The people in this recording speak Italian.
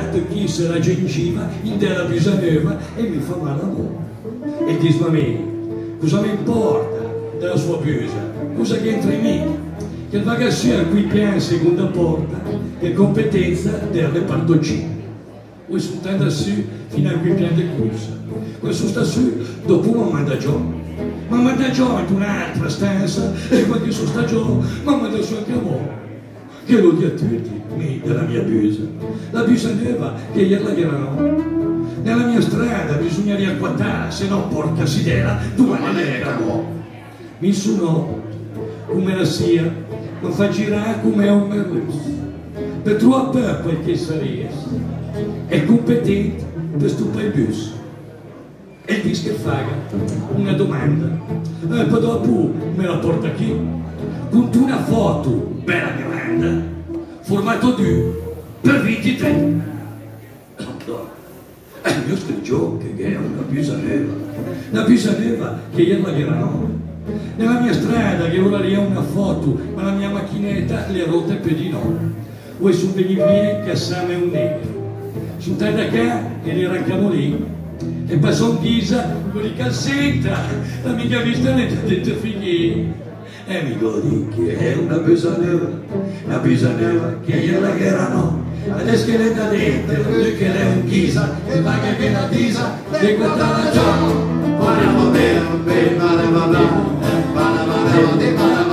guardato chi se la gengiva in della Bisaneva e mi fa male l'amore. E dice a me, cosa mi importa della sua busa? Cosa che entra in me? Che il vagassio qui pian seconda porta, che competenza del reparto C. Poi sono andando su fino a qui pian di corsa. Questo sta su, dopo mi manda giù. Mi manda giù in un'altra stanza e quando sono sta giù, mi manda su anche a voi. Che lo dia a tutti, me, della mia busa. La Bisaneva che ieri la chiamano. Nella mia strada bisogna riacquattare, se no porca sidera, tu me era mo. Mi sono, come la sia, lo fa girare come un merlusso. Per troppo quel che sarebbe. È competente per stupare il bus. E dice che fa una domanda. E poi dopo me la porta qui. Con una foto, bella grande, formato 2 per 23. E io scrivo che è una Bisaneva. Una Bisaneva che ieri la chiamano. Nella mia strada che ora lì ha una foto, ma la mia macchinetta le ha rotte per di no. Voi sono venuti che assame un negro. Sono andati da qua e li arrancano lì. E passò in ghisa con i calzetta, la mica vista ne ha detto finire. E mi godi che è una Bisaneva che io la erano. Adesso che le da dentro, lui che le è un ghisa, e va che la disa, e guardava già. Parliamo bene,